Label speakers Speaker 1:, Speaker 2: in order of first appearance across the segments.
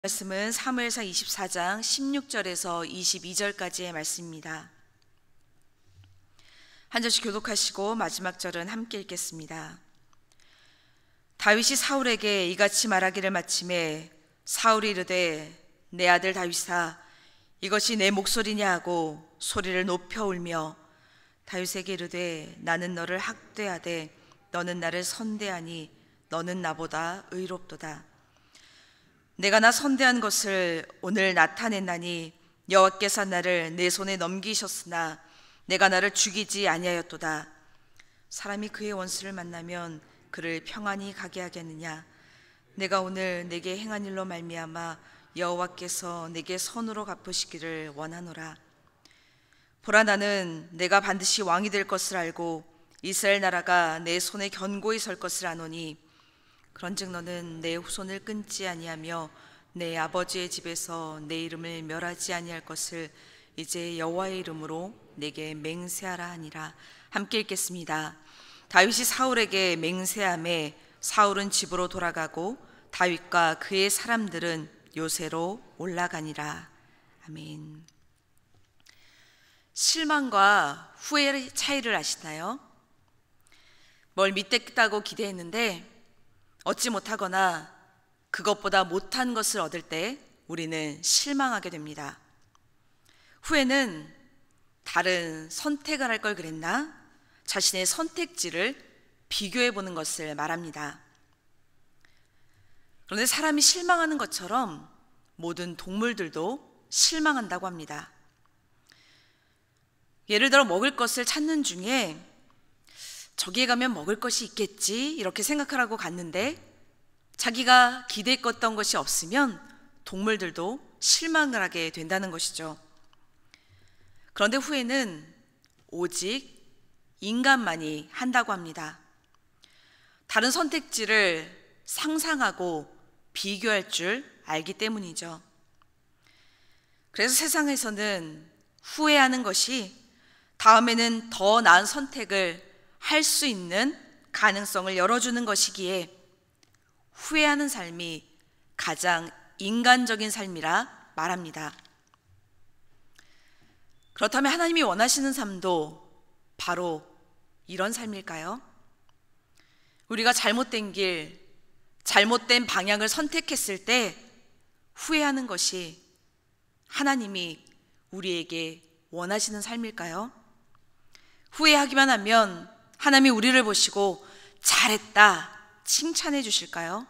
Speaker 1: 말씀은 사무엘상 24장 16절에서 22절까지의 말씀입니다. 한 절씩 교독하시고 마지막 절은 함께 읽겠습니다. 다윗이 사울에게 이같이 말하기를 마침에 사울이 이르되 내 아들 다윗아 이것이 내 목소리냐 하고 소리를 높여 울며 다윗에게 이르되 나는 너를 학대하되 너는 나를 선대하니 너는 나보다 의롭도다. 내가 나 선대한 것을 오늘 나타냈나니 여호와께서 나를 내 손에 넘기셨으나 내가 나를 죽이지 아니하였도다. 사람이 그의 원수를 만나면 그를 평안히 가게 하겠느냐. 내가 오늘 내게 행한 일로 말미암아 여호와께서 내게 선으로 갚으시기를 원하노라. 보라, 나는 내가 반드시 왕이 될 것을 알고 이스라엘 나라가 내 손에 견고히 설 것을 아노니 그런즉 너는 내 후손을 끊지 아니하며 내 아버지의 집에서 내 이름을 멸하지 아니할 것을 이제 여호와의 이름으로 내게 맹세하라 하니라. 함께 읽겠습니다. 다윗이 사울에게 맹세하매 사울은 집으로 돌아가고 다윗과 그의 사람들은 요새로 올라가니라. 아멘. 실망과 후회의 차이를 아시나요? 뭘 믿겠다고 기대했는데 얻지 못하거나 그것보다 못한 것을 얻을 때 우리는 실망하게 됩니다. 후회는 다른 선택을 할 걸 그랬나? 자신의 선택지를 비교해 보는 것을 말합니다. 그런데 사람이 실망하는 것처럼 모든 동물들도 실망한다고 합니다. 예를 들어 먹을 것을 찾는 중에 저기에 가면 먹을 것이 있겠지 이렇게 생각을 하고 갔는데 자기가 기대했던 것이 없으면 동물들도 실망을 하게 된다는 것이죠. 그런데 후회는 오직 인간만이 한다고 합니다. 다른 선택지를 상상하고 비교할 줄 알기 때문이죠. 그래서 세상에서는 후회하는 것이 다음에는 더 나은 선택을 할 수 있는 가능성을 열어주는 것이기에 후회하는 삶이 가장 인간적인 삶이라 말합니다. 그렇다면 하나님이 원하시는 삶도 바로 이런 삶일까요? 우리가 잘못된 길, 잘못된 방향을 선택했을 때 후회하는 것이 하나님이 우리에게 원하시는 삶일까요? 후회하기만 하면 하나님이 우리를 보시고 잘했다 칭찬해 주실까요?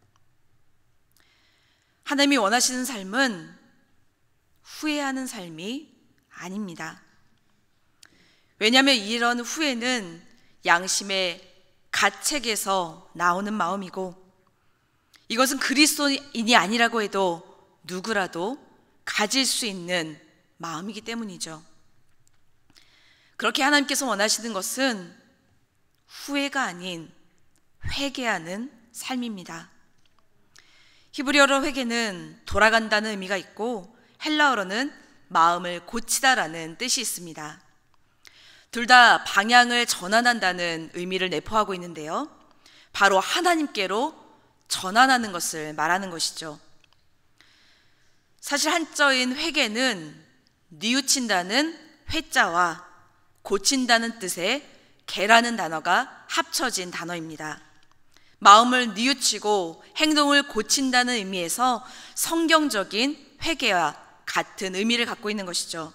Speaker 1: 하나님이 원하시는 삶은 후회하는 삶이 아닙니다. 왜냐하면 이런 후회는 양심의 가책에서 나오는 마음이고 이것은 그리스도인이 아니라고 해도 누구라도 가질 수 있는 마음이기 때문이죠. 그렇게 하나님께서 원하시는 것은 후회가 아닌 회개하는 삶입니다. 히브리어로 회개는 돌아간다는 의미가 있고 헬라어로는 마음을 고치다라는 뜻이 있습니다. 둘 다 방향을 전환한다는 의미를 내포하고 있는데요. 바로 하나님께로 전환하는 것을 말하는 것이죠. 사실 한자어인 회개는 뉘우친다는 회자와 고친다는 뜻의 개라는 단어가 합쳐진 단어입니다. 마음을 뉘우치고 행동을 고친다는 의미에서 성경적인 회개와 같은 의미를 갖고 있는 것이죠.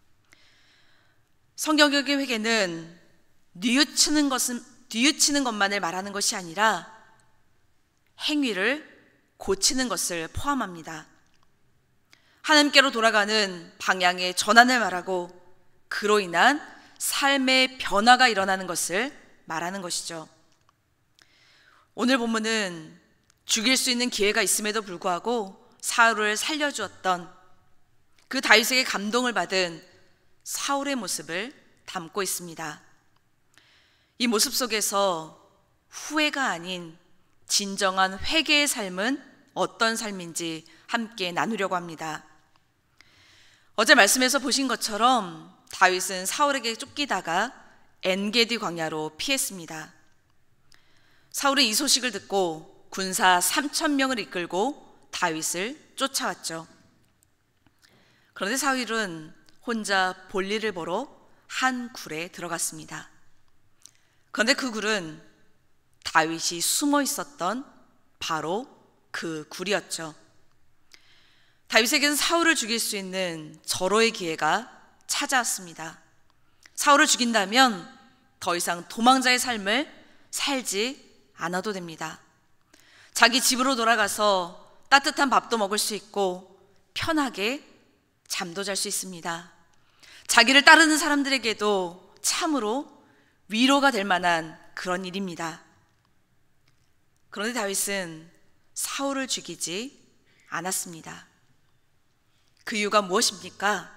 Speaker 1: 성경적인 회개는 뉘우치는 것만을 말하는 것이 아니라 행위를 고치는 것을 포함합니다. 하나님께로 돌아가는 방향의 전환을 말하고 그로 인한 삶의 변화가 일어나는 것을 말하는 것이죠. 오늘 본문은 죽일 수 있는 기회가 있음에도 불구하고 사울을 살려주었던 그 다윗에게 감동을 받은 사울의 모습을 담고 있습니다. 이 모습 속에서 후회가 아닌 진정한 회개의 삶은 어떤 삶인지 함께 나누려고 합니다. 어제 말씀에서 보신 것처럼 다윗은 사울에게 쫓기다가 엔게디 광야로 피했습니다. 사울은 이 소식을 듣고 군사 3,000명을 이끌고 다윗을 쫓아왔죠. 그런데 사울은 혼자 볼일을 보러 한 굴에 들어갔습니다. 그런데 그 굴은 다윗이 숨어 있었던 바로 그 굴이었죠. 다윗에게는 사울을 죽일 수 있는 절호의 기회가 찾아왔습니다. 사울을 죽인다면 더 이상 도망자의 삶을 살지 않아도 됩니다. 자기 집으로 돌아가서 따뜻한 밥도 먹을 수 있고 편하게 잠도 잘 수 있습니다. 자기를 따르는 사람들에게도 참으로 위로가 될 만한 그런 일입니다. 그런데 다윗은 사울을 죽이지 않았습니다. 그 이유가 무엇입니까?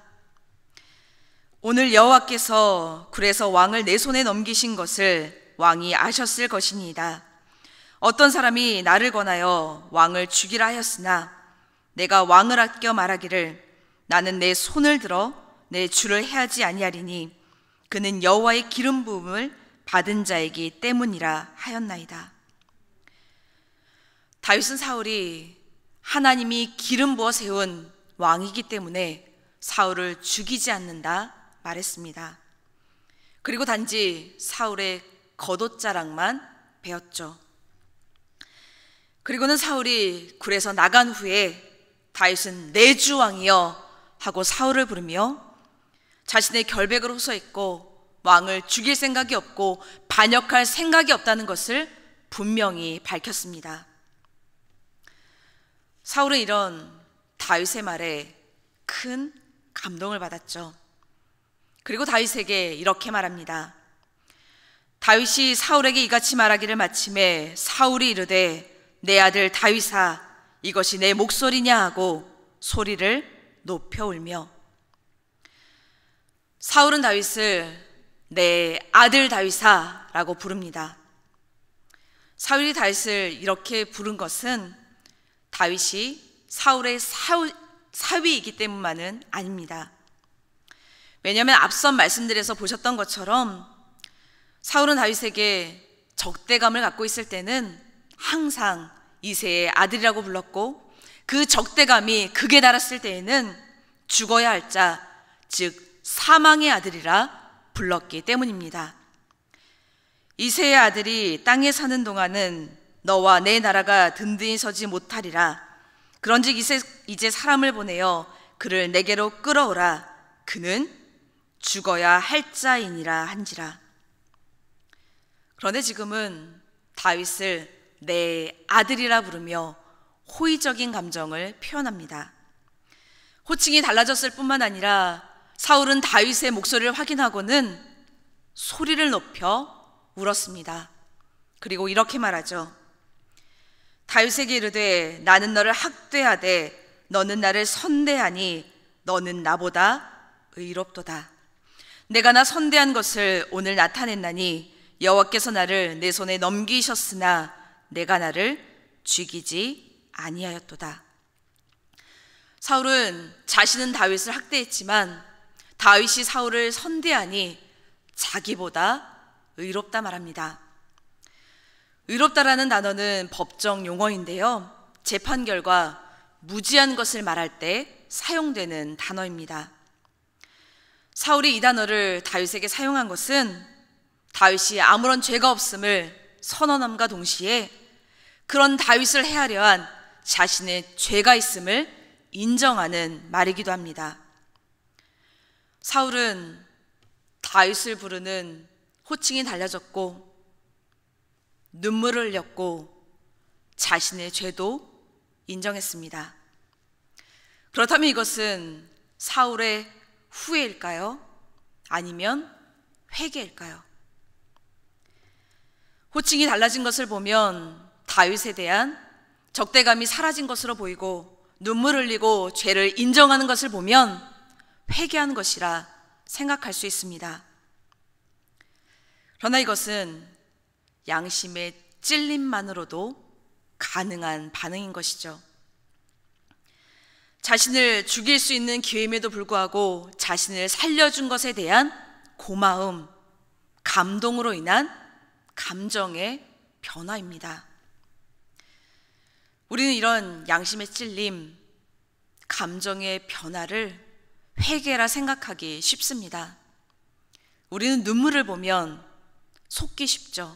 Speaker 1: 오늘 여호와께서 굴에서 왕을 내 손에 넘기신 것을 왕이 아셨을 것이니이다. 어떤 사람이 나를 권하여 왕을 죽이라 하였으나 내가 왕을 아껴 말하기를 나는 내 손을 들어 내 주를 해하지 아니하리니 그는 여호와의 기름 부음을 받은 자이기 때문이라 하였나이다. 다윗은 사울이 하나님이 기름 부어 세운 왕이기 때문에 사울을 죽이지 않는다 말했습니다. 그리고 단지 사울의 겉옷자락만 베었죠. 그리고는 사울이 굴에서 나간 후에 다윗은 내 주 왕이여 하고 사울을 부르며 자신의 결백을 호소했고 왕을 죽일 생각이 없고 반역할 생각이 없다는 것을 분명히 밝혔습니다. 사울은 이런 다윗의 말에 큰 감동을 받았죠. 그리고 다윗에게 이렇게 말합니다. 다윗이 사울에게 이같이 말하기를 마침에 사울이 이르되 내 아들 다윗아 이것이 내 목소리냐 하고 소리를 높여 울며. 사울은 다윗을 내 아들 다윗아 라고 부릅니다. 사울이 다윗을 이렇게 부른 것은 다윗이 사울의 사위이기 때문만은 아닙니다. 왜냐하면 앞선 말씀들에서 보셨던 것처럼 사울은 다윗에게 적대감을 갖고 있을 때는 항상 이새의 아들이라고 불렀고 그 적대감이 극에 달했을 때에는 죽어야 할 자, 즉 사망의 아들이라 불렀기 때문입니다. 이새의 아들이 땅에 사는 동안은 너와 내 나라가 든든히 서지 못하리라. 그런즉 이제 사람을 보내어 그를 내게로 끌어오라. 그는 죽어야 할 자이니라 한지라. 그런데 지금은 다윗을 내 아들이라 부르며 호의적인 감정을 표현합니다. 호칭이 달라졌을 뿐만 아니라 사울은 다윗의 목소리를 확인하고는 소리를 높여 울었습니다. 그리고 이렇게 말하죠. 다윗에게 이르되 나는 너를 학대하되 너는 나를 선대하니 너는 나보다 의롭도다. 내가 나 선대한 것을 오늘 나타냈나니 여호와께서 나를 내 손에 넘기셨으나 내가 나를 죽이지 아니하였도다. 사울은 자신은 다윗을 학대했지만 다윗이 사울을 선대하니 자기보다 의롭다 말합니다. 의롭다라는 단어는 법정 용어인데요, 재판 결과 무지한 것을 말할 때 사용되는 단어입니다. 사울이 이 단어를 다윗에게 사용한 것은 다윗이 아무런 죄가 없음을 선언함과 동시에 그런 다윗을 해하려 한 자신의 죄가 있음을 인정하는 말이기도 합니다. 사울은 다윗을 부르는 호칭이 달라졌고 눈물을 흘렸고 자신의 죄도 인정했습니다. 그렇다면 이것은 사울의 후회일까요? 아니면 회개일까요? 호칭이 달라진 것을 보면 다윗에 대한 적대감이 사라진 것으로 보이고 눈물 흘리고 죄를 인정하는 것을 보면 회개한 것이라 생각할 수 있습니다. 그러나 이것은 양심의 찔림만으로도 가능한 반응인 것이죠. 자신을 죽일 수 있는 기회임에도 불구하고 자신을 살려준 것에 대한 고마움, 감동으로 인한 감정의 변화입니다. 우리는 이런 양심의 찔림, 감정의 변화를 회개라 생각하기 쉽습니다. 우리는 눈물을 보면 속기 쉽죠.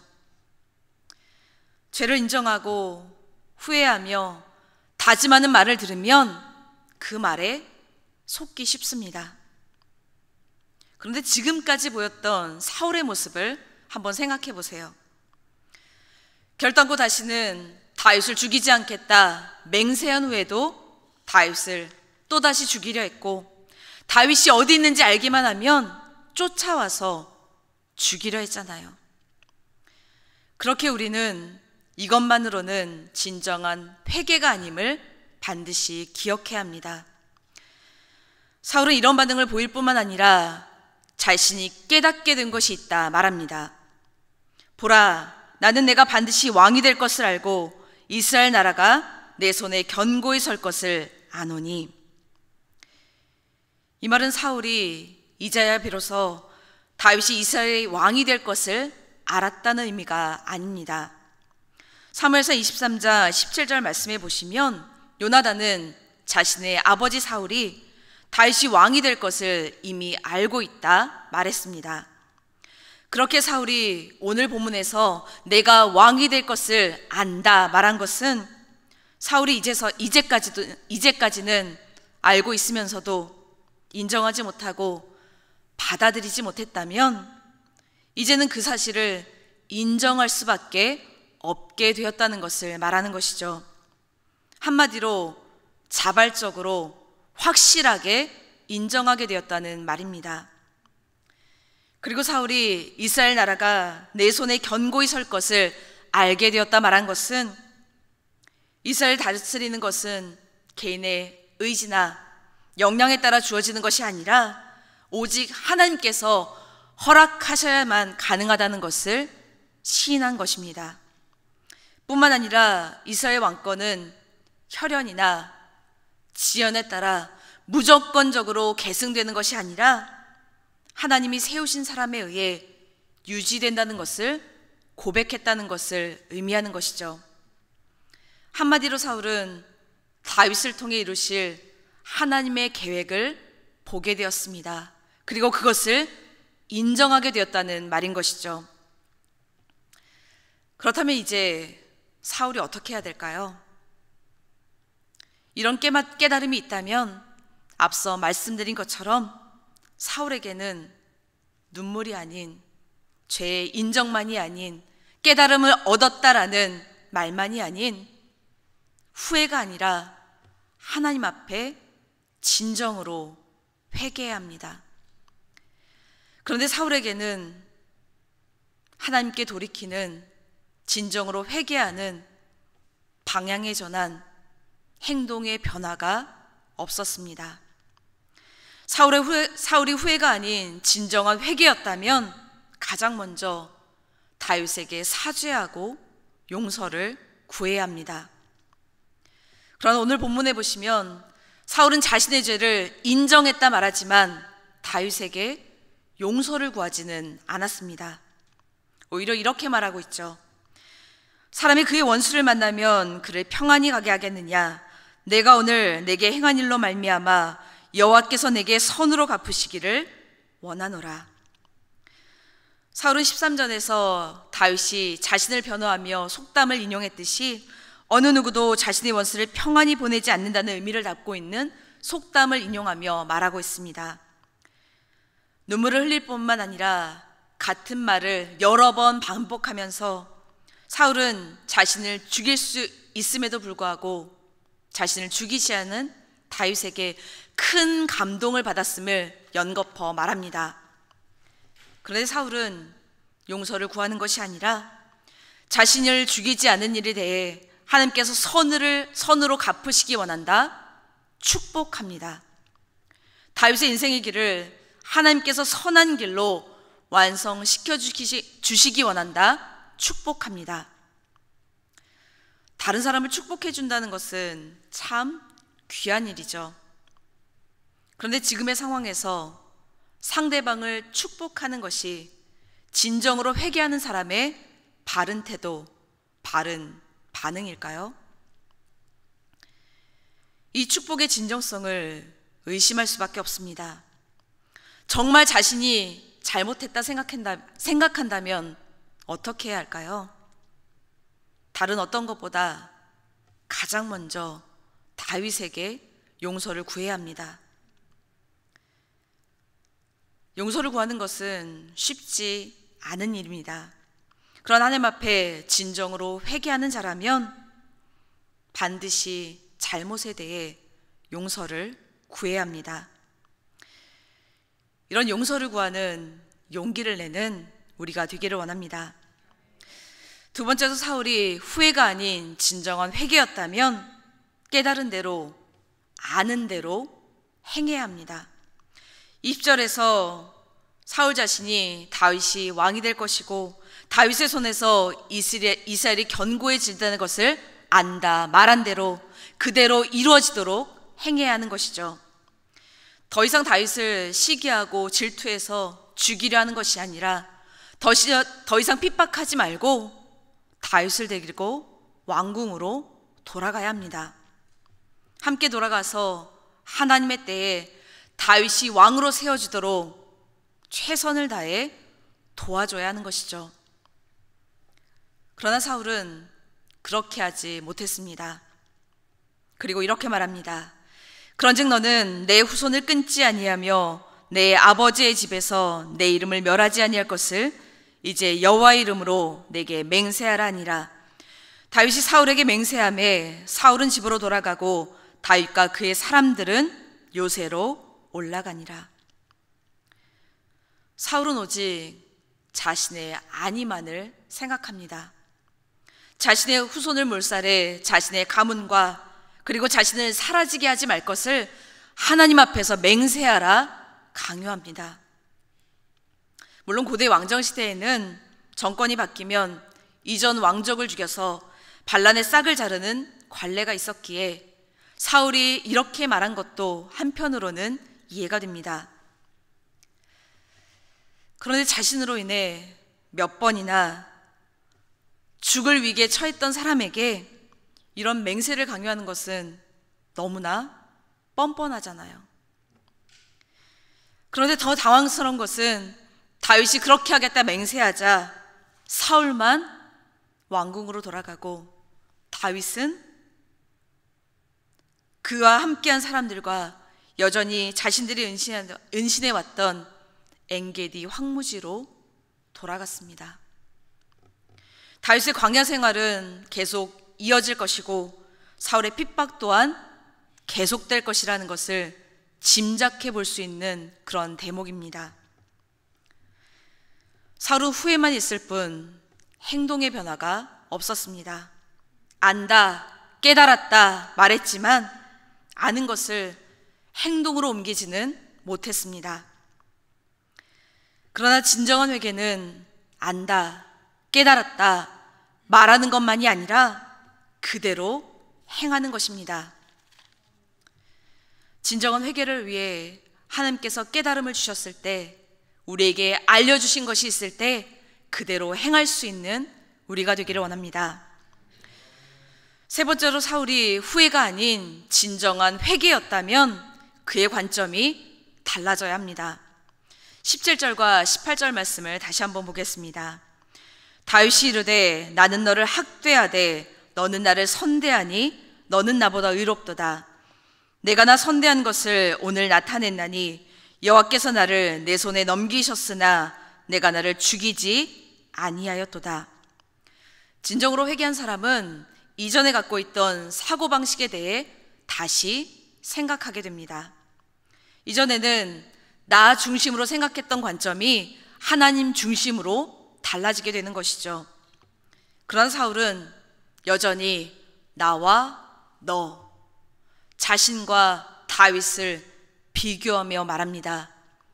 Speaker 1: 죄를 인정하고 후회하며 다짐하는 말을 들으면 그 말에 속기 쉽습니다. 그런데 지금까지 보였던 사울의 모습을 한번 생각해 보세요. 결단코 다시는 다윗을 죽이지 않겠다 맹세한 후에도 다윗을 또다시 죽이려 했고, 다윗이 어디 있는지 알기만 하면 쫓아와서 죽이려 했잖아요. 그렇게 우리는 이것만으로는 진정한 회개가 아님을 반드시 기억해야 합니다. 사울은 이런 반응을 보일 뿐만 아니라 자신이 깨닫게 된 것이 있다 말합니다. 보라, 나는 내가 반드시 왕이 될 것을 알고 이스라엘 나라가 내 손에 견고히 설 것을 아노니. 이 말은 사울이 이제야 비로소 다윗이 이스라엘의 왕이 될 것을 알았다는 의미가 아닙니다. 사무엘상 23장 17절 말씀해 보시면 요나단은 자신의 아버지 사울이 다윗이 왕이 될 것을 이미 알고 있다 말했습니다. 그렇게 사울이 오늘 본문에서 내가 왕이 될 것을 안다 말한 것은 사울이 이제까지는 알고 있으면서도 인정하지 못하고 받아들이지 못했다면 이제는 그 사실을 인정할 수밖에 없게 되었다는 것을 말하는 것이죠. 한마디로 자발적으로 확실하게 인정하게 되었다는 말입니다. 그리고 사울이 이스라엘 나라가 내 손에 견고히 설 것을 알게 되었다 말한 것은 이스라엘 다스리는 것은 개인의 의지나 역량에 따라 주어지는 것이 아니라 오직 하나님께서 허락하셔야만 가능하다는 것을 시인한 것입니다. 뿐만 아니라 이스라엘 왕권은 혈연이나 지연에 따라 무조건적으로 계승되는 것이 아니라 하나님이 세우신 사람에 의해 유지된다는 것을 고백했다는 것을 의미하는 것이죠. 한마디로 사울은 다윗을 통해 이루실 하나님의 계획을 보게 되었습니다. 그리고 그것을 인정하게 되었다는 말인 것이죠. 그렇다면 이제 사울이 어떻게 해야 될까요? 이런 깨달음이 있다면 앞서 말씀드린 것처럼 사울에게는 눈물이 아닌, 죄의 인정만이 아닌, 깨달음을 얻었다라는 말만이 아닌 후회가 아니라 하나님 앞에 진정으로 회개해야 합니다. 그런데 사울에게는 하나님께 돌이키는, 진정으로 회개하는 방향의 전환, 행동의 변화가 없었습니다. 사울이 후회가 아닌 진정한 회개였다면 가장 먼저 다윗에게 사죄하고 용서를 구해야 합니다. 그러나 오늘 본문에 보시면 사울은 자신의 죄를 인정했다 말하지만 다윗에게 용서를 구하지는 않았습니다. 오히려 이렇게 말하고 있죠. 사람이 그의 원수를 만나면 그를 평안히 가게 하겠느냐? 내가 오늘 내게 행한 일로 말미암아 여호와께서 내게 선으로 갚으시기를 원하노라. 사울은 13절에서 다윗이 자신을 변호하며 속담을 인용했듯이 어느 누구도 자신의 원수를 평안히 보내지 않는다는 의미를 담고 있는 속담을 인용하며 말하고 있습니다. 눈물을 흘릴 뿐만 아니라 같은 말을 여러 번 반복하면서 사울은 자신을 죽일 수 있음에도 불구하고 자신을 죽이지 않은 다윗에게 큰 감동을 받았음을 연거푸 말합니다. 그런데 사울은 용서를 구하는 것이 아니라 자신을 죽이지 않은 일에 대해 하나님께서 선으로 갚으시기 원한다, 축복합니다. 다윗의 인생의 길을 하나님께서 선한 길로 완성시켜 주시기 원한다, 축복합니다. 다른 사람을 축복해 준다는 것은 참 귀한 일이죠. 그런데 지금의 상황에서 상대방을 축복하는 것이 진정으로 회개하는 사람의 바른 태도, 바른 반응일까요? 이 축복의 진정성을 의심할 수밖에 없습니다. 정말 자신이 잘못했다 생각한다면 어떻게 해야 할까요? 다른 어떤 것보다 가장 먼저 다윗에게 용서를 구해야 합니다. 용서를 구하는 것은 쉽지 않은 일입니다. 그러나 하나님 앞에 진정으로 회개하는 자라면 반드시 잘못에 대해 용서를 구해야 합니다. 이런 용서를 구하는 용기를 내는 우리가 되기를 원합니다. 두 번째로 사울이 후회가 아닌 진정한 회개였다면 깨달은 대로, 아는 대로 행해야 합니다. 20절에서 사울 자신이 다윗이 왕이 될 것이고 다윗의 손에서 이스라엘이 견고해진다는 것을 안다, 말한 대로 그대로 이루어지도록 행해야 하는 것이죠. 더 이상 다윗을 시기하고 질투해서 죽이려 하는 것이 아니라 더 이상 핍박하지 말고 다윗을 데리고 왕궁으로 돌아가야 합니다. 함께 돌아가서 하나님의 때에 다윗이 왕으로 세워지도록 최선을 다해 도와줘야 하는 것이죠. 그러나 사울은 그렇게 하지 못했습니다. 그리고 이렇게 말합니다. 그런즉 너는 내 후손을 끊지 아니하며 내 아버지의 집에서 내 이름을 멸하지 아니할 것을 이제 여호와의 이름으로 내게 맹세하라 하니라. 다윗이 사울에게 맹세하매 사울은 집으로 돌아가고 다윗과 그의 사람들은 요새로 올라가니라. 사울은 오직 자신의 안위만을 생각합니다. 자신의 후손을 몰살해 자신의 가문과 그리고 자신을 사라지게 하지 말 것을 하나님 앞에서 맹세하라 강요합니다. 물론 고대 왕정시대에는 정권이 바뀌면 이전 왕족을 죽여서 반란의 싹을 자르는 관례가 있었기에 사울이 이렇게 말한 것도 한편으로는 이해가 됩니다. 그런데 자신으로 인해 몇 번이나 죽을 위기에 처했던 사람에게 이런 맹세를 강요하는 것은 너무나 뻔뻔하잖아요. 그런데 더 당황스러운 것은 다윗이 그렇게 하겠다 맹세하자 사울만 왕궁으로 돌아가고 다윗은 그와 함께한 사람들과 여전히 자신들이 은신해왔던 엔게디 황무지로 돌아갔습니다. 다윗의 광야 생활은 계속 이어질 것이고 사울의 핍박 또한 계속될 것이라는 것을 짐작해 볼 수 있는 그런 대목입니다. 사울은 후회만 있을 뿐 행동의 변화가 없었습니다. 안다, 깨달았다 말했지만 아는 것을 행동으로 옮기지는 못했습니다. 그러나 진정한 회개는 안다, 깨달았다 말하는 것만이 아니라 그대로 행하는 것입니다. 진정한 회개를 위해 하나님께서 깨달음을 주셨을 때, 우리에게 알려주신 것이 있을 때 그대로 행할 수 있는 우리가 되기를 원합니다. 세 번째로 사울이 후회가 아닌 진정한 회개였다면 그의 관점이 달라져야 합니다. 17절과 18절 말씀을 다시 한번 보겠습니다. 다윗이 이르되 나는 너를 학대하되 너는 나를 선대하니 너는 나보다 의롭도다. 내가 나 선대한 것을 오늘 나타냈나니 여호와께서 나를 내 손에 넘기셨으나 내가 나를 죽이지 아니하였도다. 진정으로 회개한 사람은 이전에 갖고 있던 사고방식에 대해 다시 생각하게 됩니다. 이전에는 나 중심으로 생각했던 관점이 하나님 중심으로 달라지게 되는 것이죠. 그러나 사울은 여전히 나와 너, 자신과 다윗을 비교하며 말합니다.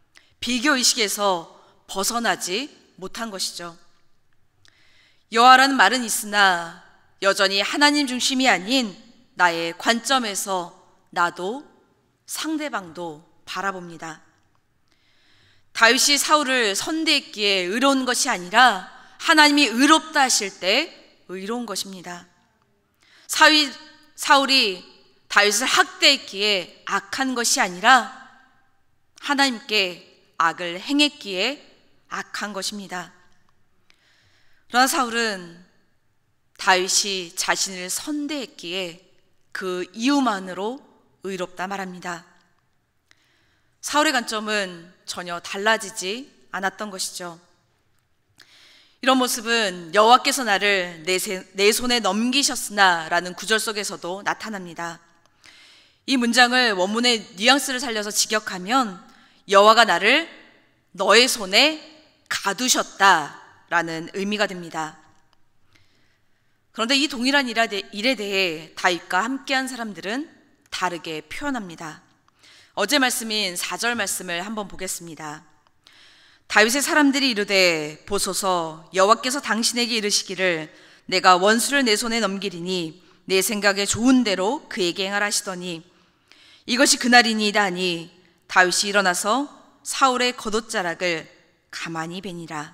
Speaker 1: 비교의식에서 벗어나지 못한 것이죠. 여호와라는 말은 있으나 여전히 하나님 중심이 아닌 나의 관점에서 나도 상대방도 바라봅니다. 다윗이 사울을 선대했기에 의로운 것이 아니라 하나님이 의롭다 하실 때 의로운 것입니다. 사울이 다윗을 학대했기에 악한 것이 아니라 하나님께 악을 행했기에 악한 것입니다. 그러나 사울은 다윗이 자신을 선대했기에 그 이유만으로 의롭다 말합니다. 사울의 관점은 전혀 달라지지 않았던 것이죠. 이런 모습은 여호와께서 나를 내 손에 넘기셨으나 라는 구절 속에서도 나타납니다. 이 문장을 원문의 뉘앙스를 살려서 직역하면 여호와가 나를 너의 손에 가두셨다 라는 의미가 됩니다. 그런데 이 동일한 일에 대해 다윗과 함께한 사람들은 다르게 표현합니다. 어제 말씀인 4절 말씀을 한번 보겠습니다. 다윗의 사람들이 이르되 보소서 여호와께서 당신에게 이르시기를 내가 원수를 내 손에 넘기리니 내 생각에 좋은 대로 그에게 행하라 하시더니 이것이 그날이니이다 하니 다윗이 일어나서 사울의 겉옷자락을 가만히 베니라.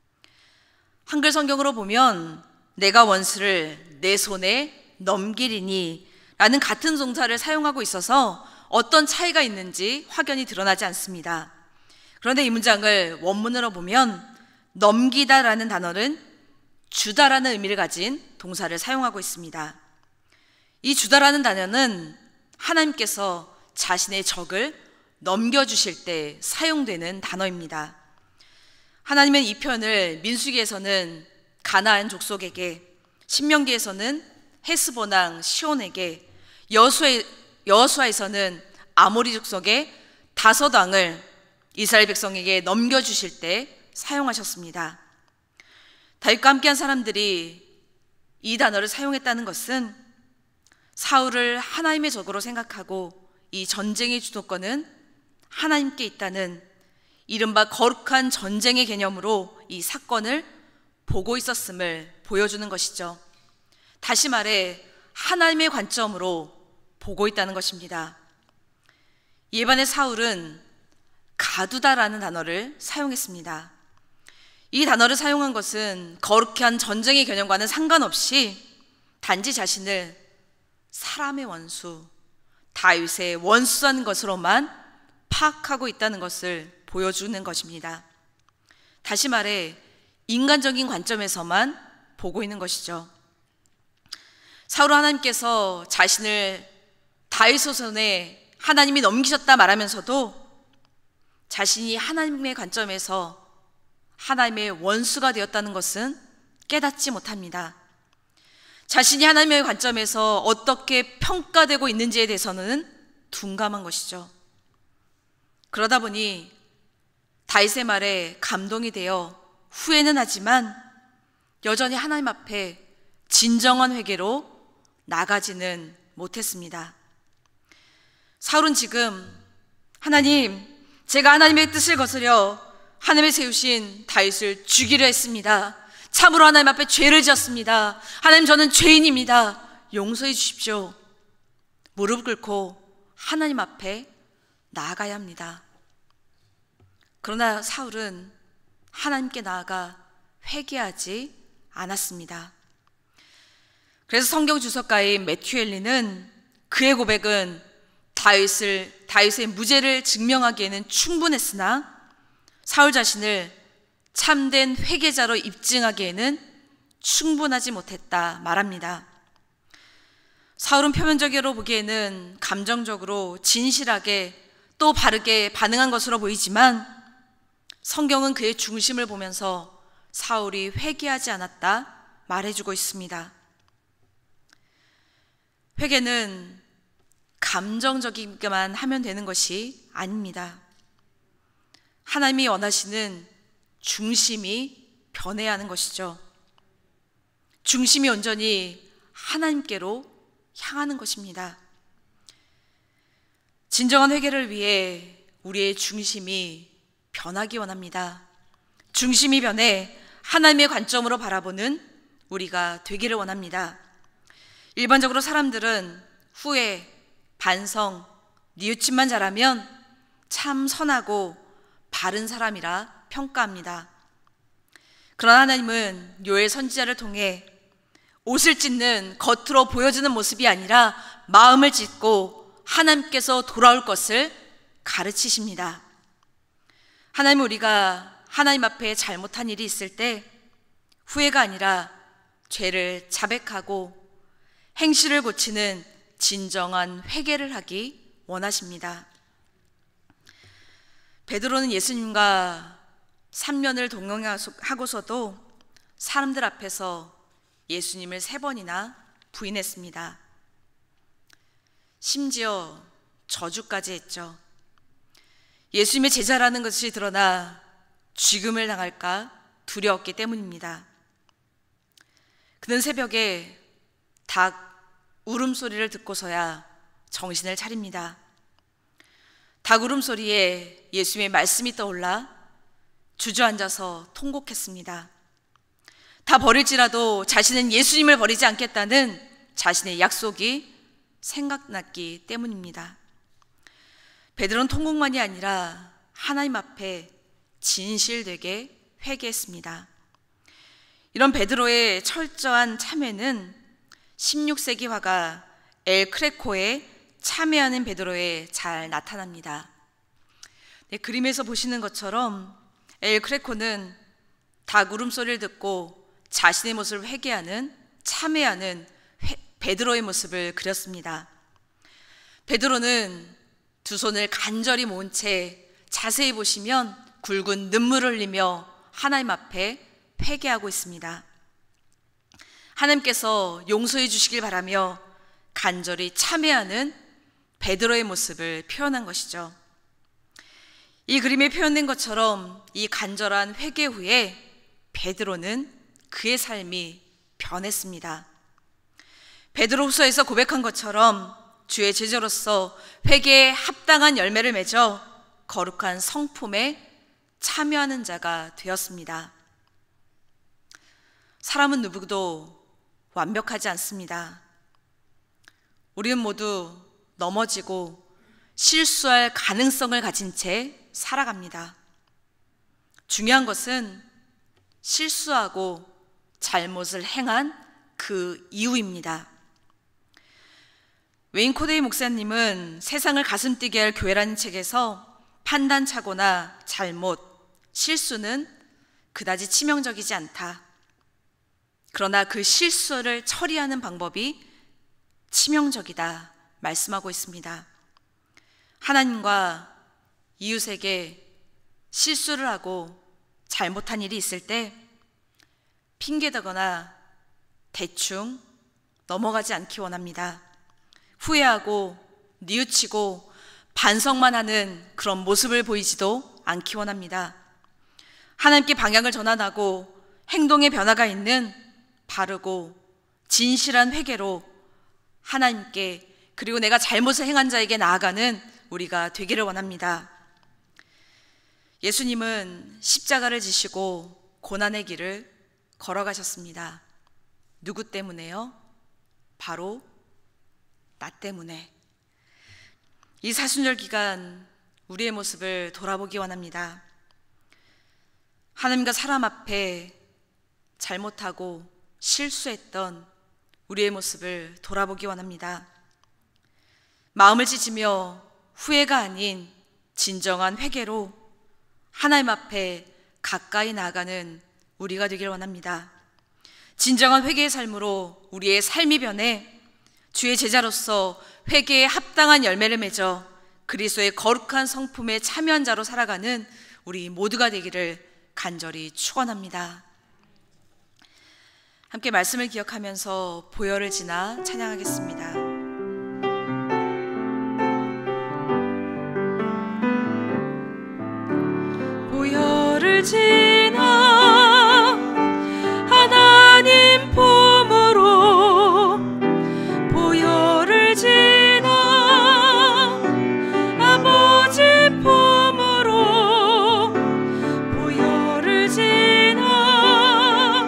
Speaker 1: 한글 성경으로 보면 내가 원수를 내 손에 넘기리니 라는 같은 동사를 사용하고 있어서 어떤 차이가 있는지 확연히 드러나지 않습니다. 그런데 이 문장을 원문으로 보면 넘기다라는 단어는 주다라는 의미를 가진 동사를 사용하고 있습니다. 이 주다라는 단어는 하나님께서 자신의 적을 넘겨주실 때 사용되는 단어입니다. 하나님은 이 표현을 민수기에서는 가나안 족속에게, 신명기에서는 헤스본 왕 시온에게, 여호수아에서는 아모리 족속의 다섯 왕을 이스라엘 백성에게 넘겨주실 때 사용하셨습니다. 다윗과 함께한 사람들이 이 단어를 사용했다는 것은 사울을 하나님의 적으로 생각하고 이 전쟁의 주도권은 하나님께 있다는 이른바 거룩한 전쟁의 개념으로 이 사건을 보고 있었음을 보여주는 것이죠. 다시 말해 하나님의 관점으로 보고 있다는 것입니다. 이에 반해 사울은 가두다라는 단어를 사용했습니다. 이 단어를 사용한 것은 거룩한 전쟁의 개념과는 상관없이 단지 자신을 사람의 원수, 다윗의 원수한 것으로만 파악하고 있다는 것을 보여주는 것입니다. 다시 말해 인간적인 관점에서만 보고 있는 것이죠. 사울 하나님께서 자신을 다윗의 손에 하나님이 넘기셨다 말하면서도 자신이 하나님의 관점에서 하나님의 원수가 되었다는 것은 깨닫지 못합니다. 자신이 하나님의 관점에서 어떻게 평가되고 있는지에 대해서는 둔감한 것이죠. 그러다 보니 다윗의 말에 감동이 되어 후회는 하지만 여전히 하나님 앞에 진정한 회개로 나가지는 못했습니다. 사울은 지금 하나님, 제가 하나님의 뜻을 거스려 하나님이 세우신 다윗을 죽이려 했습니다. 참으로 하나님 앞에 죄를 지었습니다. 하나님, 저는 죄인입니다. 용서해 주십시오. 무릎 꿇고 하나님 앞에 나아가야 합니다. 그러나 사울은 하나님께 나아가 회개하지 않았습니다. 그래서 성경 주석가인 매튜 헨리는 그의 고백은 다윗의 무죄를 증명하기에는 충분했으나 사울 자신을 참된 회개자로 입증하기에는 충분하지 못했다 말합니다. 사울은 표면적으로 보기에는 감정적으로 진실하게 또 바르게 반응한 것으로 보이지만 성경은 그의 중심을 보면서 사울이 회개하지 않았다 말해주고 있습니다. 회개는 감정적이기만 하면 되는 것이 아닙니다. 하나님이 원하시는 중심이 변해야 하는 것이죠. 중심이 온전히 하나님께로 향하는 것입니다. 진정한 회개를 위해 우리의 중심이 변하기 원합니다. 중심이 변해 하나님의 관점으로 바라보는 우리가 되기를 원합니다. 일반적으로 사람들은 후회, 반성, 뉘우침만 잘하면 참 선하고 바른 사람이라 평가합니다. 그러나 하나님은 요엘 선지자를 통해 옷을 찢는 겉으로 보여지는 모습이 아니라 마음을 짓고 하나님께서 돌아올 것을 가르치십니다. 하나님은 우리가 하나님 앞에 잘못한 일이 있을 때 후회가 아니라 죄를 자백하고 행실을 고치는 진정한 회개를 하기 원하십니다. 베드로는 예수님과 3년을 동행하고서도 사람들 앞에서 예수님을 3번이나 부인했습니다. 심지어 저주까지 했죠. 예수님의 제자라는 것이 드러나 죽임을 당할까 두려웠기 때문입니다. 그는 새벽에 닭 울음소리를 듣고서야 정신을 차립니다. 닭 울음소리에 예수님의 말씀이 떠올라 주저앉아서 통곡했습니다. 다 버릴지라도 자신은 예수님을 버리지 않겠다는 자신의 약속이 생각났기 때문입니다. 베드로는 통곡만이 아니라 하나님 앞에 진실되게 회개했습니다. 이런 베드로의 철저한 참회는 16세기 화가 엘 크레코에 참회하는 베드로에 잘 나타납니다. 그림에서 보시는 것처럼 엘 크레코는 닭 울음소리를 듣고 자신의 모습을 회개하는, 참회하는 베드로의 모습을 그렸습니다. 베드로는 두 손을 간절히 모은 채 자세히 보시면 굵은 눈물을 흘리며 하나님 앞에 회개하고 있습니다. 하나님께서 용서해 주시길 바라며 간절히 참회하는 베드로의 모습을 표현한 것이죠. 이 그림에 표현된 것처럼 이 간절한 회개 후에 베드로는 그의 삶이 변했습니다. 베드로후서에서 고백한 것처럼 주의 제자로서 회개에 합당한 열매를 맺어 거룩한 성품에 참여하는 자가 되었습니다. 사람은 누구도 완벽하지 않습니다. 우리는 모두 넘어지고 실수할 가능성을 가진 채 살아갑니다. 중요한 것은 실수하고 잘못을 행한 그 이유입니다. 웨인 코데이 목사님은 세상을 가슴뛰게 할 교회라는 책에서 판단착오나 잘못, 실수는 그다지 치명적이지 않다. 그러나 그 실수를 처리하는 방법이 치명적이다 말씀하고 있습니다. 하나님과 이웃에게 실수를 하고 잘못한 일이 있을 때 핑계대거나 대충 넘어가지 않기 원합니다. 후회하고 뉘우치고 반성만 하는 그런 모습을 보이지도 않기 원합니다. 하나님께 방향을 전환하고 행동의 변화가 있는 바르고 진실한 회개로 하나님께 그리고 내가 잘못을 행한 자에게 나아가는 우리가 되기를 원합니다. 예수님은 십자가를 지시고 고난의 길을 걸어가셨습니다. 누구 때문에요? 바로 나 때문에. 이 사순절 기간 우리의 모습을 돌아보기 원합니다. 하나님과 사람 앞에 잘못하고 실수했던 우리의 모습을 돌아보기 원합니다. 마음을 찢으며 후회가 아닌 진정한 회개로 하나님 앞에 가까이 나아가는 우리가 되길 원합니다. 진정한 회개의 삶으로 우리의 삶이 변해 주의 제자로서 회개에 합당한 열매를 맺어 그리스도의 거룩한 성품에 참여한 자로 살아가는 우리 모두가 되기를 간절히 축원합니다. 함께 말씀을 기억하면서 보혈을 지나 찬양하겠습니다. 보혈을 지나 하나님 품으로 보혈을 지나 아버지 품으로 보혈을 지나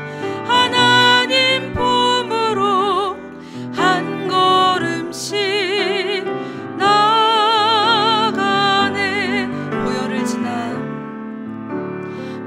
Speaker 1: 하나님 품으로 한 걸음씩 나가네. 보혈을 지나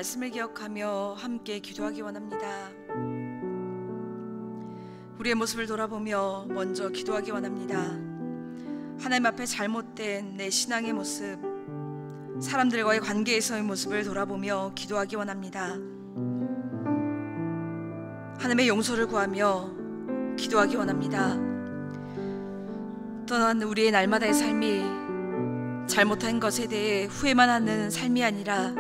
Speaker 1: 말씀을 기억하며 함께 기도하기 원합니다. 우리의 모습을 돌아보며 먼저 기도하기 원합니다. 하나님 앞에 잘못된 내 신앙의 모습, 사람들과의 관계에서의 모습을 돌아보며 기도하기 원합니다. 하나님의 용서를 구하며 기도하기 원합니다. 또한 우리의 날마다의 삶이 잘못한 것에 대해 후회만 하는 삶이 아니라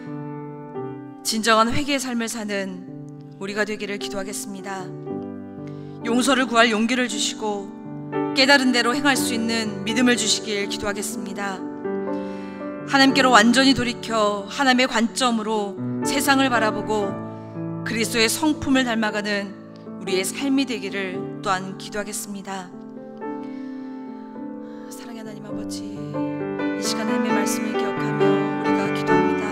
Speaker 1: 진정한 회개의 삶을 사는 우리가 되기를 기도하겠습니다. 용서를 구할 용기를 주시고 깨달은 대로 행할 수 있는 믿음을 주시길 기도하겠습니다. 하나님께로 완전히 돌이켜 하나님의 관점으로 세상을 바라보고 그리스도의 성품을 닮아가는 우리의 삶이 되기를 또한 기도하겠습니다. 사랑의 하나님 아버지, 이 시간에 하나님의 말씀을 기억하며 우리가 기도합니다.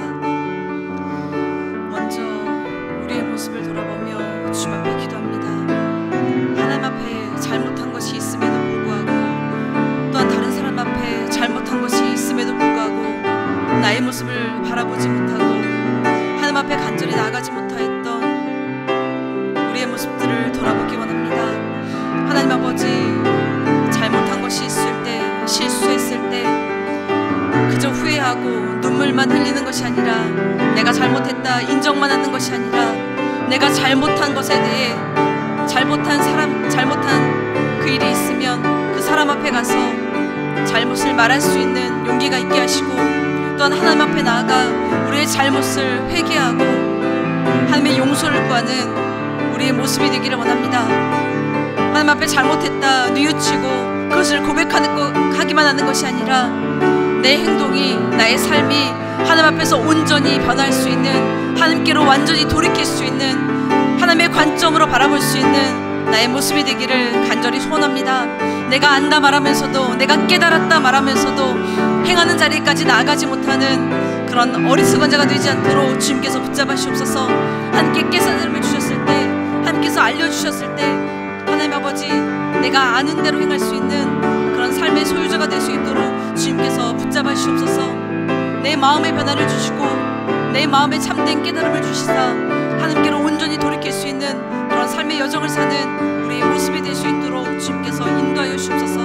Speaker 1: 먼저 우리의 모습을 돌아보며 주님 앞에 기도합니다. 하나님 앞에 잘못한 것이 있음에도 불구하고, 또한 다른 사람 앞에 잘못한 것이 있음에도 불구하고 나의 모습을 바라보지 못하고 하나님 앞에 간절히 나아가지 못하였던 우리의 모습들을 돌아보기 원합니다. 하나님 아버지, 잘못한 것이 있을 때, 실수했을 때 그저 후회하고 눈물만 흘리는 것이 아니라, 내가 잘못했다 인정만 하는 것이 아니라, 내가 잘못한 것에 대해 잘못한 사람, 잘못한 그 일이 있으면 그 사람 앞에 가서 잘못을 말할 수 있는 용기가 있게 하시고, 또한 하나님 앞에 나아가 우리의 잘못을 회개하고 하나님의 용서를 구하는 우리의 모습이 되기를 원합니다. 하나님 앞에 잘못했다 뉘우치고 그것을 고백하기만 하는 것이 아니라, 내 행동이, 나의 삶이 하나님 앞에서 온전히 변할 수 있는, 하나님께로 완전히 돌이킬 수 있는, 하나님의 관점으로 바라볼 수 있는 나의 모습이 되기를 간절히 소원합니다. 내가 안다 말하면서도, 내가 깨달았다 말하면서도 행하는 자리까지 나아가지 못하는 그런 어리석은 자가 되지 않도록 주님께서 붙잡아 주옵소서. 함께 깨달음을 주셨을 때, 함께서 알려주셨을 때, 하나님 아버지, 내가 아는 대로 행할 수 있는 그런 삶의 소유자가 될 수 있도록 주님께서 붙잡아 주옵소서. 내 마음의 변화를 주시고 내 마음에 참된 깨달음을 주시사 하나님께로 온전히 돌이킬 수 있는 그런 삶의 여정을 사는 우리의 모습이 될 수 있도록 주님께서 인도하여 주옵소서.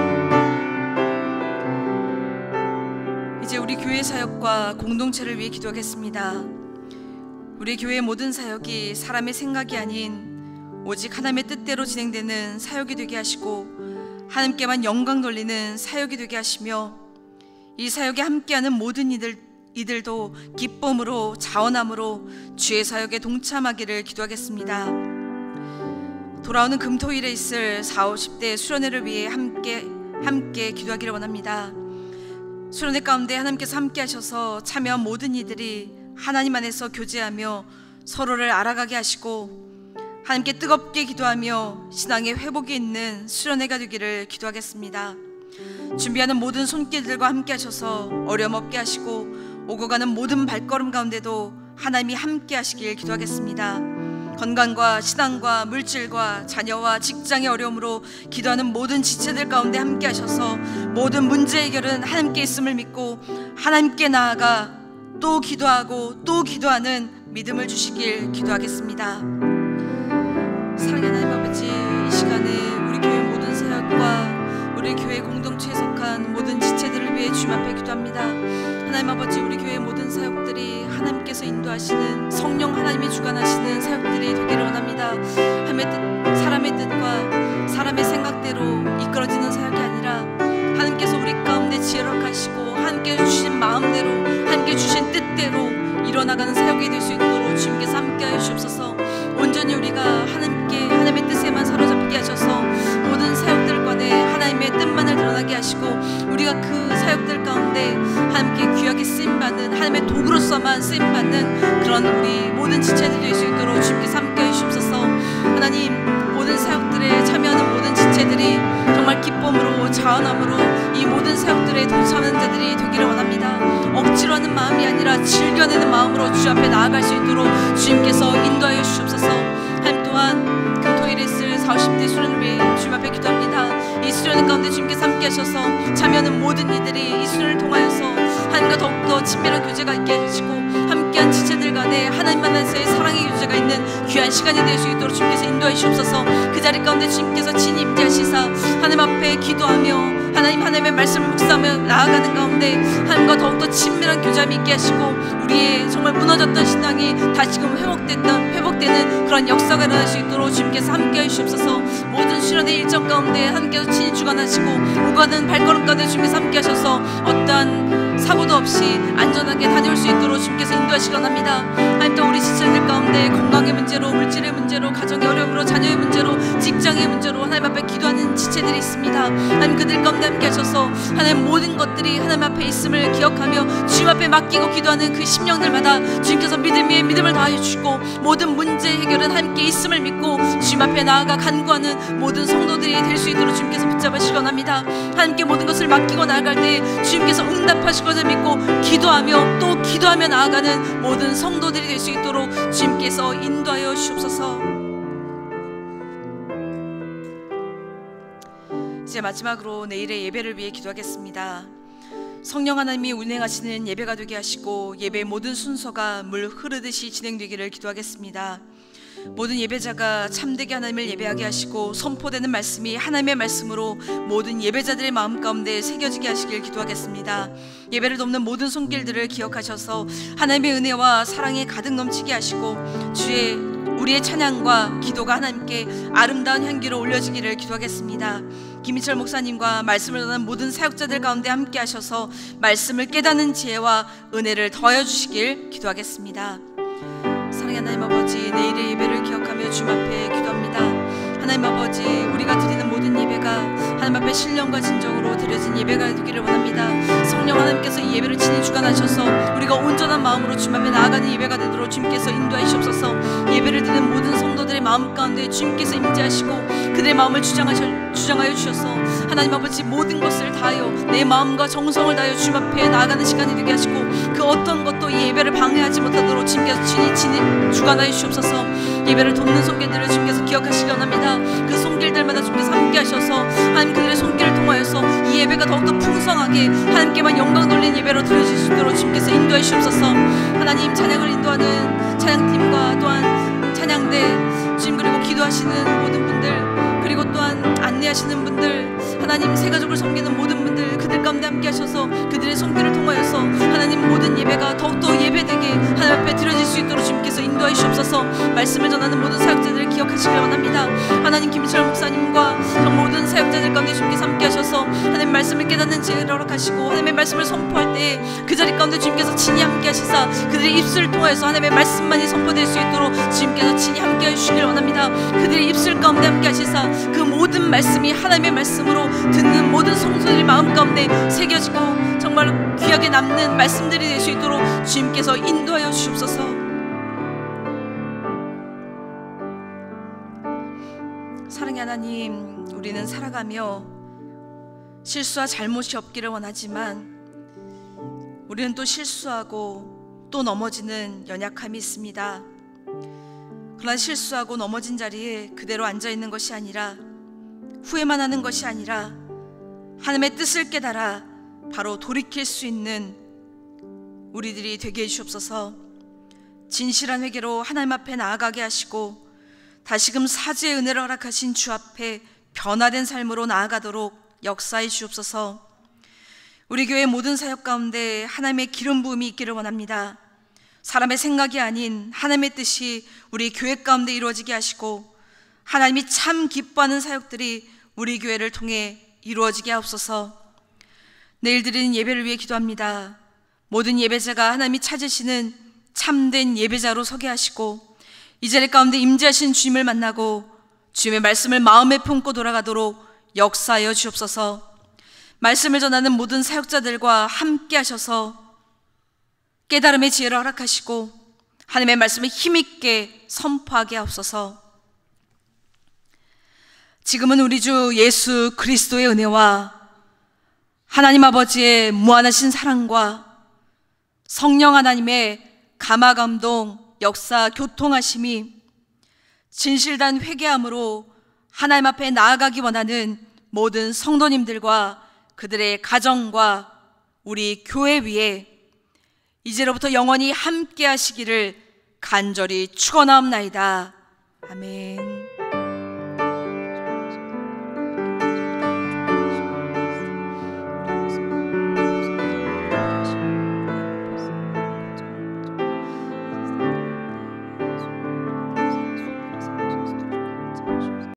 Speaker 1: 이제 우리 교회 사역과 공동체를 위해 기도하겠습니다. 우리 교회의 모든 사역이 사람의 생각이 아닌 오직 하나님의 뜻대로 진행되는 사역이 되게 하시고, 하나님께만 영광 돌리는 사역이 되게 하시며, 이 사역에 함께하는 모든 이들도 기쁨으로 자원함으로 주의 사역에 동참하기를 기도하겠습니다. 돌아오는 금토일에 있을 40, 50대 수련회를 위해 함께 기도하기를 원합니다. 수련회 가운데 하나님께서 함께 하셔서 참여한 모든 이들이 하나님 안에서 교제하며 서로를 알아가게 하시고, 하나님께 뜨겁게 기도하며 신앙의 회복이 있는 수련회가 되기를 기도하겠습니다. 준비하는 모든 손길들과 함께 하셔서 어려움 없게 하시고, 오고 가는 모든 발걸음 가운데도 하나님이 함께 하시길 기도하겠습니다. 건강과 신앙과 물질과 자녀와 직장의 어려움으로 기도하는 모든 지체들 가운데 함께 하셔서 모든 문제 해결은 하나님께 있음을 믿고 하나님께 나아가 또 기도하고 또 기도하는 믿음을 주시길 기도하겠습니다. 사랑의 하나님 아버지, 이 시간에 우리 교회 모든 사역과 우리 교회 공동체에 속한 모든 지체들을 위해 주님 앞에 기도합니다. 하나님 아버지, 우리 교회 모든 사역들이 하나님께서 인도하시는, 성령 하나님이 주관하시는 사역들이 되기를 원합니다. 사람의 뜻과 사람의 생각대로 이끌어지는 사역이 아니라 하나님께서 우리 가운데 지혜롭게 하시고 하나님께 주신 마음대로, 하나님께 주신 뜻대로 일어나가는 사역이 될 수 있도록 주님께서 함께하여 주옵소서. 온전히 우리가 하나님의 뜻에만 사로잡게 하셔서 모든 사역들 간에 하나님의 뜻만을 드러나게 하시고, 우리가 그 사역들 가운데 하나님께 귀하게 쓰임받는, 하나님의 도구로서만 쓰임받는 그런 우리 모든 지체들이 될 수 있도록 주님께서 함께해 주옵소서. 하나님, 모든 사역들에 참여하는 모든 지체들이 정말 기쁨으로 자원함으로 이 모든 사역들에 동참하는 자들이 되기를 원합니다. 억지로 하는 마음이 아니라 즐겨내는 마음으로 주 앞에 나아갈 수 있도록 주님께서 인도하여 주옵소서. 하나님, 또한 금토일에 있을 40, 50대 수련을 위해 주님 앞에 기도합니다. 이 수련회 가운데 주님께서 함께 하셔서 참여하는 모든 이들이 이 수련을 통하여서 하나님과 더욱더 친밀한 교제가 있게 해주시고 함께한 지체들 간에 하나님 만나서의 사랑의 교제가 있는 귀한 시간이 될 수 있도록 주님께서 인도해 주옵소서. 그 자리 가운데 주님께서 친히 임재하시사 하나님 앞에 기도하며 하나님의 말씀을 묵상하며 나아가는 가운데 하나님과 더욱더 친밀한 교제함이 있게 하시고 우리의 정말 무너졌던 신앙이 다시금 회복되는 그런 역사가 일어날 수 있도록 주님께서 함께해 주시옵소서. 모든 수련의 일정 가운데 함께해서 친히 주관하시고 오가는 발걸음 가운데 주님께서 함께하셔서 어떠한 사고도 없이 안전하게 다녀올 수 있도록 주님께서 인도하시기 원합니다. 하나님, 또 우리 지체들 가운데 건강의 문제로, 물질의 문제로, 가정의 어려움으로, 자녀의 문제로, 직장의 문제로 하나님 앞에 기도하는 지체들이 있습니다. 하나님, 그들 가운데 함께 하셔서 하나님 모든 것들이 하나님 앞에 있음을 기억하며 주님 앞에 맡기고 기도하는 그 심령들마다 주님께서 믿음 위에 믿음을 더하여 주시고 모든 문제 해결은 함께 있음을 믿고 주님 앞에 나아가 간구하는 모든 성도들이 될 수 있도록 주님께서 붙잡으시기 원합니다. 하나님께 모든 것을 맡기고 나아갈 때 주님께서 응답하실 것을 믿고 기도하며 또 기도하며 나아가는 모든 성도들이 될 수 있도록 주님께서 인도하여 주옵소서. 이제 마지막으로 내일의 예배를 위해 기도하겠습니다. 성령 하나님이 운행하시는 예배가 되게 하시고 예배의 모든 순서가 물 흐르듯이 진행되기를 기도하겠습니다. 모든 예배자가 참되게 하나님을 예배하게 하시고 선포되는 말씀이 하나님의 말씀으로 모든 예배자들의 마음 가운데 새겨지게 하시길 기도하겠습니다. 예배를 돕는 모든 손길들을 기억하셔서 하나님의 은혜와 사랑에 가득 넘치게 하시고 우리의 찬양과 기도가 하나님께 아름다운 향기로 올려지기를 기도하겠습니다. 김희철 목사님과 말씀을 전하는 모든 사역자들 가운데 함께 하셔서 말씀을 깨닫는 지혜와 은혜를 더하여 주시길 기도하겠습니다. 사랑의 하나님 아버지, 내일의 예배를 기억하며 주님 앞에 기도합니다. 하나님 아버지, 우리가 드리는 모든 예배가 하나님 앞에 신령과 진정으로 드려진 예배가 되기를 원합니다. 성령 하나님께서 이 예배를 친히 주관하셔서 우리가 온전한 마음으로 주님 앞에 나아가는 예배가 되도록 주님께서 인도하여 주옵소서. 예배를 드리는 모든 성도들의 마음 가운데 주님께서 임재하시고 그들의 마음을 주장하여 주셔서 하나님 아버지, 모든 것을 다하여 내 마음과 정성을 다하여 주님 앞에 나아가는 시간이 되게 하시고 그 어떤 것도 이 예배를 방해하지 못하도록 주님께서 친히 주관하여 주옵소서. 예배를 돕는 손길들을 주님께서 기억하시기 원합니다. 그 손길들마다 주님께서 함께 하셔서 하나님 그들의 손길을 통하여서 이 예배가 더욱더 풍성하게 하나님께만 영광 돌리는 예배로 드려질 수 있도록 주님께서 인도해 주옵소서. 하나님, 찬양을 인도하는 찬양팀과 또한 찬양대 주님, 그리고 기도하시는 모든 분들, 그리고 또한 안내하시는 분들, 하나님 새가족을 섬기는 모든 분들, 그들 가운데 함께 하셔서 그들의 손길을 통하여서 하나님 모든 예배가 더욱더 예배되게 하나님 앞에 드려질 수 있도록 주님께서 인도하여 주옵소서. 말씀을 전하는 모든 사역자들을 기억하시길 원합니다. 하나님, 김철 목사님과 모든 사역자들 가운데 주님께서 함께 하셔서 하나님 말씀을 깨닫는 지혜를 허락하시고 하나님의 말씀을 선포할 때 그 자리 가운데 주님께서 친히 함께 하시사 그들의 입술을 통해서 하나님의 말씀만이 선포될 수 있도록 주님께서 친히 함께 해주시길 원합니다. 그들의 입술 가운데 함께 하시사 그 모든 말씀이 하나님의 말씀으로 듣는 모든 성도들의 마음 가운데 새겨지고 정말 귀하게 남는 말씀들이 될 수 있도록 주님께서 인도하여 주옵소서. 사랑의 하나님, 우리는 살아가며 실수와 잘못이 없기를 원하지만 우리는 또 실수하고 또 넘어지는 연약함이 있습니다. 그러나 실수하고 넘어진 자리에 그대로 앉아있는 것이 아니라, 후회만 하는 것이 아니라 하나님의 뜻을 깨달아 바로 돌이킬 수 있는 우리들이 되게 해주옵소서. 진실한 회개로 하나님 앞에 나아가게 하시고 다시금 사죄의 은혜를 허락하신 주 앞에 변화된 삶으로 나아가도록 역사해 주옵소서. 우리 교회 모든 사역 가운데 하나님의 기름 부음이 있기를 원합니다. 사람의 생각이 아닌 하나님의 뜻이 우리 교회 가운데 이루어지게 하시고 하나님이 참 기뻐하는 사역들이 우리 교회를 통해 이루어지게 하옵소서. 내일 드리는 예배를 위해 기도합니다. 모든 예배자가 하나님이 찾으시는 참된 예배자로 서게 하시고 이 자리 가운데 임재하신 주님을 만나고 주님의 말씀을 마음에 품고 돌아가도록 역사하여 주옵소서. 말씀을 전하는 모든 사역자들과 함께 하셔서 깨달음의 지혜를 허락하시고 하나님의 말씀을 힘있게 선포하게 하옵소서. 지금은 우리 주 예수 그리스도의 은혜와 하나님 아버지의 무한하신 사랑과 성령 하나님의 감화감동, 역사, 교통하심이 진실단 회개함으로 하나님 앞에 나아가기 원하는 모든 성도님들과 그들의 가정과 우리 교회 위에 이제로부터 영원히 함께 하시기를 간절히 축원하옵나이다. 아멘.